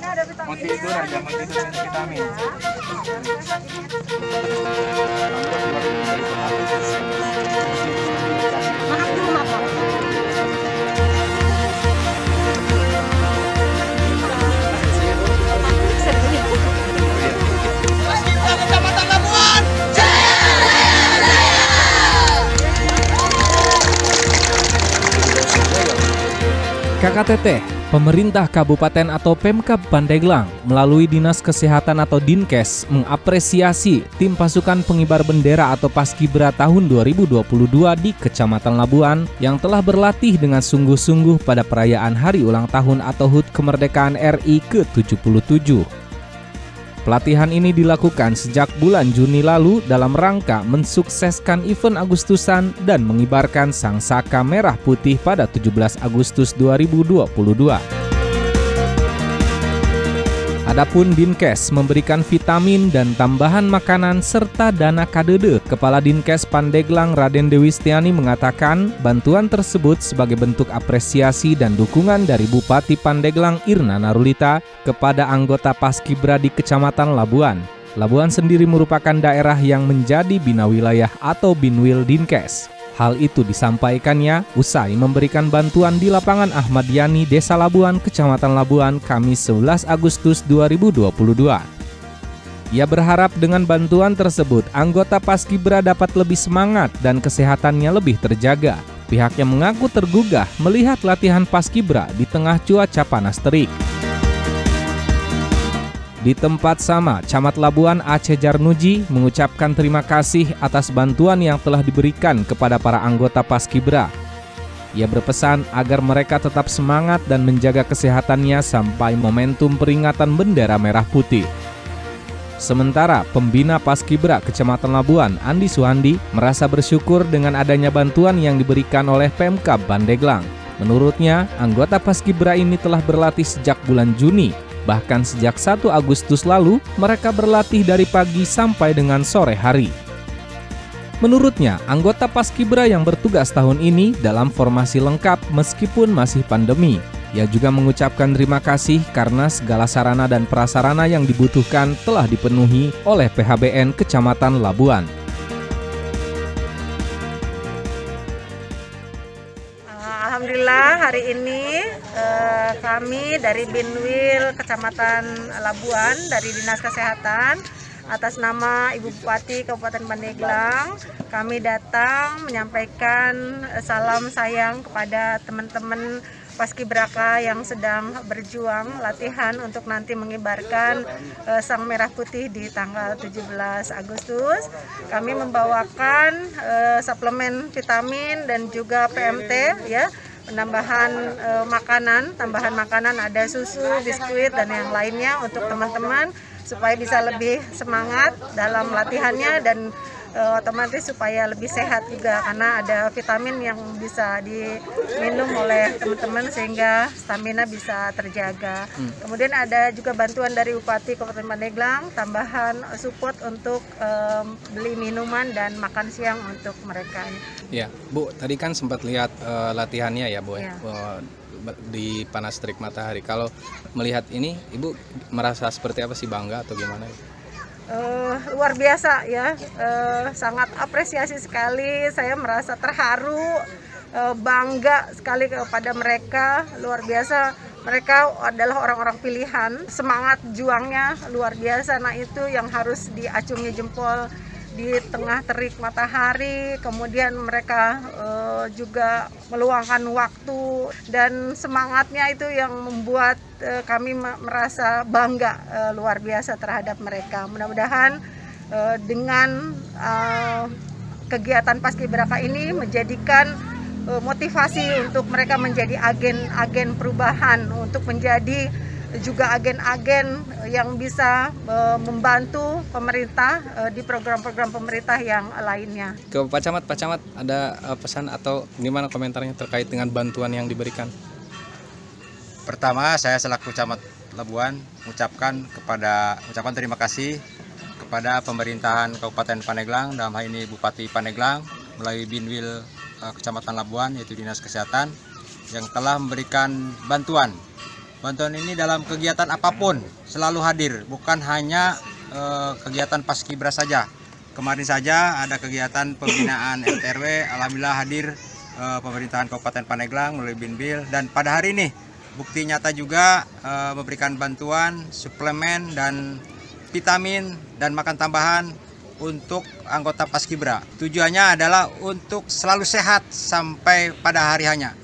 Mau tidur aja, mau tidur minum vitamin. Maaf dulu, maaf. KKTT, pemerintah kabupaten atau Pemkab Pandeglang melalui Dinas Kesehatan atau Dinkes mengapresiasi tim pasukan pengibar bendera atau Paskibra tahun 2022 di Kecamatan Labuan yang telah berlatih dengan sungguh-sungguh pada perayaan hari ulang tahun atau HUT Kemerdekaan RI ke-77. Pelatihan ini dilakukan sejak bulan Juni lalu dalam rangka mensukseskan event Agustusan dan mengibarkan sang saka merah putih pada 17 Agustus 2022. Adapun Dinkes memberikan vitamin dan tambahan makanan serta dana KDD. Kepala Dinkes Pandeglang Raden Dewistiani mengatakan bantuan tersebut sebagai bentuk apresiasi dan dukungan dari Bupati Pandeglang Irna Narulita kepada anggota Paskibra di Kecamatan Labuan. Labuan sendiri merupakan daerah yang menjadi bina wilayah atau Binwil Dinkes. Hal itu disampaikannya usai memberikan bantuan di lapangan Ahmad Yani, Desa Labuan, Kecamatan Labuan, Kamis 11 Agustus 2022. Ia berharap dengan bantuan tersebut, anggota Paskibra dapat lebih semangat dan kesehatannya lebih terjaga. Pihaknya mengaku tergugah melihat latihan Paskibra di tengah cuaca panas terik. Di tempat sama, Camat Labuan Aceh Jarnuji mengucapkan terima kasih atas bantuan yang telah diberikan kepada para anggota Paskibra. Ia berpesan agar mereka tetap semangat dan menjaga kesehatannya sampai momentum peringatan bendera merah putih. Sementara pembina Paskibra Kecamatan Labuan, Andi Suhandi, merasa bersyukur dengan adanya bantuan yang diberikan oleh Pemkab Pandeglang. Menurutnya, anggota Paskibra ini telah berlatih sejak bulan Juni. Bahkan sejak 1 Agustus lalu, mereka berlatih dari pagi sampai dengan sore hari. Menurutnya, anggota Paskibra yang bertugas tahun ini dalam formasi lengkap meskipun masih pandemi. Ia juga mengucapkan terima kasih karena segala sarana dan prasarana yang dibutuhkan telah dipenuhi oleh PHBN Kecamatan Labuan. Alhamdulillah hari ini kami dari Binwil Kecamatan Labuan dari Dinas Kesehatan atas nama Ibu Bupati Kabupaten Pandeglang kami datang menyampaikan salam sayang kepada teman-teman Paskibraka yang sedang berjuang latihan untuk nanti mengibarkan Sang Merah Putih di tanggal 17 Agustus. Kami membawakan suplemen vitamin dan juga PMT ya, penambahan tambahan makanan ada susu, biskuit dan yang lainnya untuk teman-teman supaya bisa lebih semangat dalam latihannya dan otomatis supaya lebih sehat juga karena ada vitamin yang bisa diminum oleh teman-teman sehingga stamina bisa terjaga. Kemudian ada juga bantuan dari Bupati Kabupaten Pandeglang tambahan support untuk beli minuman dan makan siang untuk mereka. Ya, Bu, tadi kan sempat lihat latihannya ya, Bu, ya. Di panas terik matahari. Kalau melihat ini, Ibu merasa seperti apa sih, bangga atau gimana? Luar biasa ya, sangat apresiasi sekali, saya merasa terharu, bangga sekali kepada mereka, luar biasa, mereka adalah orang-orang pilihan, semangat juangnya luar biasa, nah itu yang harus diacungi jempol di tengah terik matahari, kemudian mereka juga meluangkan waktu dan semangatnya itu yang membuat kami merasa bangga luar biasa terhadap mereka. Mudah-mudahan dengan kegiatan Paskibraka ini menjadikan motivasi untuk mereka menjadi agen-agen perubahan, untuk menjadi juga agen-agen yang bisa membantu pemerintah di program-program pemerintah yang lainnya. Ke Pak Camat ada pesan atau gimana komentarnya terkait dengan bantuan yang diberikan? Pertama, saya selaku Camat Labuan mengucapkan terima kasih kepada pemerintahan Kabupaten Pandeglang, dalam hal ini Bupati Pandeglang melalui Binwil Kecamatan Labuan yaitu Dinas Kesehatan yang telah memberikan bantuan Bantuan ini dalam kegiatan apapun selalu hadir, bukan hanya kegiatan Paskibra saja. Kemarin saja ada kegiatan pembinaan RT/RW, alhamdulillah hadir pemerintahan Kabupaten Pandeglang melalui Binwil, dan pada hari ini bukti nyata juga memberikan bantuan suplemen dan vitamin dan makan tambahan untuk anggota Paskibra. Tujuannya adalah untuk selalu sehat sampai pada hari hanya.